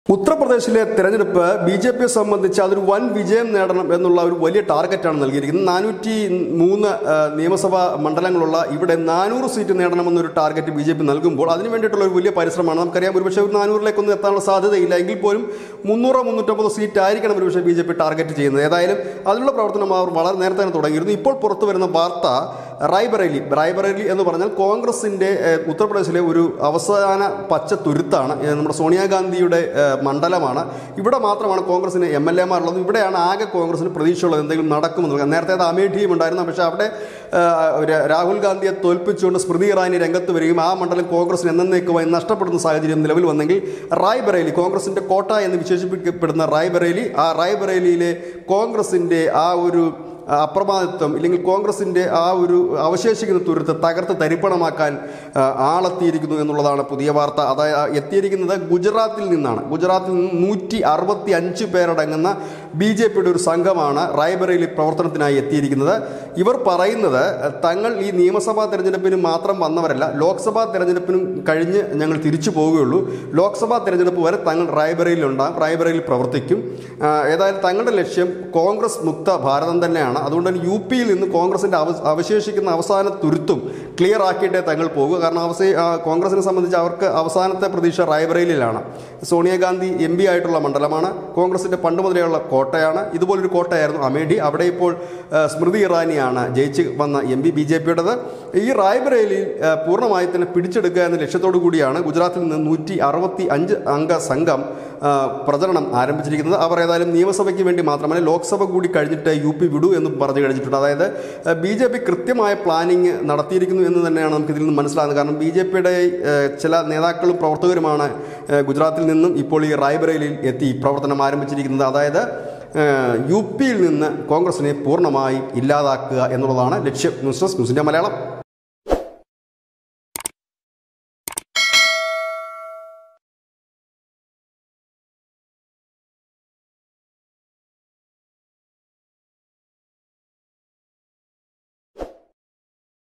ഉത്തർപ്രദേശിലെ തെരഞ്ഞെടുപ്പ് ബി.ജെ.പിയെ സംബന്ധിച്ച് അതൊരു വൻ വിജയം നേടണം എന്നുള്ള ഒരു വലിയ ടാർഗറ്റാണ് നൽകിയിരിക്കുന്നത്. 403 നിയമസഭാ മണ്ഡലങ്ങളുള്ള ഇവിടെ 400 സീറ്റ് നേടണമെന്നൊരു ടാർഗറ്റ് ബി.ജെ.പി നൽകുമ്പോൾ അതിന് വേണ്ടിയിട്ടുള്ള ഒരു വലിയ പരിശ്രമമാണ്. നമുക്കറിയാം, ഒരുപക്ഷെ ഒരു 400ലേക്കൊന്നും എത്താനുള്ള സാധ്യതയില്ല. എങ്കിൽ പോലും 300-350 സീറ്റ് ആയിരിക്കണം ഒരുപക്ഷെ ബി.ജെ.പി ടാർഗറ്റ് ചെയ്യുന്നത്. ഏതായാലും അതിനുള്ള പ്രവർത്തനം അവർ വളരെ നേരത്തെ തന്നെ തുടങ്ങിയിരുന്നു. ഇപ്പോൾ പുറത്തു വരുന്ന വാർത്ത റായ്ബറേലി എന്ന് പറഞ്ഞാൽ കോൺഗ്രസിൻ്റെ ഉത്തർപ്രദേശിലെ ഒരു അവസാന പച്ച തുരുത്താണ്. നമ്മുടെ സോണിയാഗാന്ധിയുടെ മണ്ഡലമാണ്. ഇവിടെ മാത്രമാണ് കോൺഗ്രസിന് MLA ഉള്ളത്. ഇവിടെയാണ് ആകെ കോൺഗ്രസിന് പ്രതീക്ഷയുള്ളത് എന്തെങ്കിലും നടക്കുമെന്ന്. നേരത്തെ അത് അമേഠിയും ഉണ്ടായിരുന്നു. പക്ഷേ അവിടെ രാഹുൽ ഗാന്ധിയെ തോൽപ്പിച്ചുകൊണ്ട് സ്മൃതി ഇറാനി രംഗത്ത് വരികയും ആ മണ്ഡലം കോൺഗ്രസിന് എന്നേക്കുമായി നഷ്ടപ്പെടുന്ന സാഹചര്യം നിലവിൽ വന്നെങ്കിൽ റായ്ബറേലി, കോൺഗ്രസിൻ്റെ കോട്ട എന്ന് വിശേഷിപ്പിക്കപ്പെടുന്ന റായ്ബറേലിയിലെ കോൺഗ്രസിൻ്റെ ആ ഒരു അപ്രമാദിത്വം ഇല്ലെങ്കിൽ കോൺഗ്രസിൻ്റെ ആ ഒരു അവശേഷിക്കുന്ന തുരുത്ത് തകർത്ത് തരിപ്പണമാക്കാൻ ആളെത്തിയിരിക്കുന്നു എന്നുള്ളതാണ് പുതിയ വാർത്ത. അതായത് എത്തിയിരിക്കുന്നത് ഗുജറാത്തിൽ നിന്നാണ്. ഗുജറാത്തിൽ നിന്ന് 165 പേരടങ്ങുന്ന ബി.ജെ.പിയുടെ ഒരു സംഘമാണ് റായ്ബറേലി പ്രവർത്തനത്തിനായി എത്തിയിരിക്കുന്നത്. ഇവർ പറയുന്നത് തങ്ങൾ ഈ നിയമസഭാ തെരഞ്ഞെടുപ്പിന് മാത്രം വന്നവരല്ല, ലോക്സഭാ തെരഞ്ഞെടുപ്പിനും കഴിഞ്ഞ് ഞങ്ങൾ തിരിച്ചു പോവുകയുള്ളൂ. ലോക്സഭാ തെരഞ്ഞെടുപ്പ് വരെ തങ്ങൾ റായ്ബറേലിയിലുണ്ടാകും, റായ്ബറേലിയിൽ പ്രവർത്തിക്കും. ഏതായാലും തങ്ങളുടെ ലക്ഷ്യം കോൺഗ്രസ് മുക്ത ഭാരതം തന്നെയാണ്. അതുകൊണ്ട് തന്നെ UP-യിൽ നിന്ന് കോൺഗ്രസിൻ്റെ അവശേഷിക്കുന്ന അവസാന തുരുത്തും ക്ലിയർ ആക്കിയിട്ടേ തങ്ങൾ പോകുക. കാരണം കോൺഗ്രസിനെ സംബന്ധിച്ച് അവർക്ക് അവസാനത്തെ പ്രതീക്ഷ റായ്ബറേലിയിലാണ്. സോണിയാഗാന്ധി MP ആയിട്ടുള്ള മണ്ഡലമാണ്. കോൺഗ്രസിൻ്റെ പണ്ട് മുതലെയുള്ള കോട്ടയാണ്. ഇതുപോലൊരു കോട്ടയായിരുന്നു അമേഠി. അവിടെ ഇപ്പോൾ സ്മൃതി ഇറാനിയാണ് ജയിച്ച് വന്ന MP ബി.ജെ.പിയുടേത്. ഈ റായ്ബറേലിയിൽ പൂർണ്ണമായി തന്നെ പിടിച്ചെടുക്കുക എന്ന ലക്ഷ്യത്തോടു കൂടിയാണ് ഗുജറാത്തിൽ നിന്ന് 165 അംഗ സംഘം പ്രചരണം ആരംഭിച്ചിരിക്കുന്നത്. അവർ ഏതായാലും നിയമസഭയ്ക്ക് വേണ്ടി മാത്രമല്ല, ലോക്സഭ കൂടി കഴിഞ്ഞിട്ട് UP വിടൂ എന്ന് പറഞ്ഞു കഴിഞ്ഞിട്ടുണ്ട്. അതായത് ബി.ജെ.പി കൃത്യമായ പ്ലാനിങ് നടത്തിയിരിക്കുന്നു എന്ന് തന്നെയാണ് നമുക്ക് ഇതിൽ നിന്ന് മനസ്സിലാകുന്നത്. കാരണം ബി.ജെ.പിയുടെ ചില നേതാക്കളും പ്രവർത്തകരുമാണ് ഗുജറാത്തിൽ നിന്നും ഇപ്പോൾ ഈ റായ്ബറേലിയിൽ എത്തി പ്രവർത്തനം ആരംഭിച്ചിരിക്കുന്നത്. അതായത് UP-യിൽ നിന്ന് കോൺഗ്രസിനെ പൂർണ്ണമായി ഇല്ലാതാക്കുക എന്നുള്ളതാണ് ലക്ഷ്യം. News desk news India Malayalam.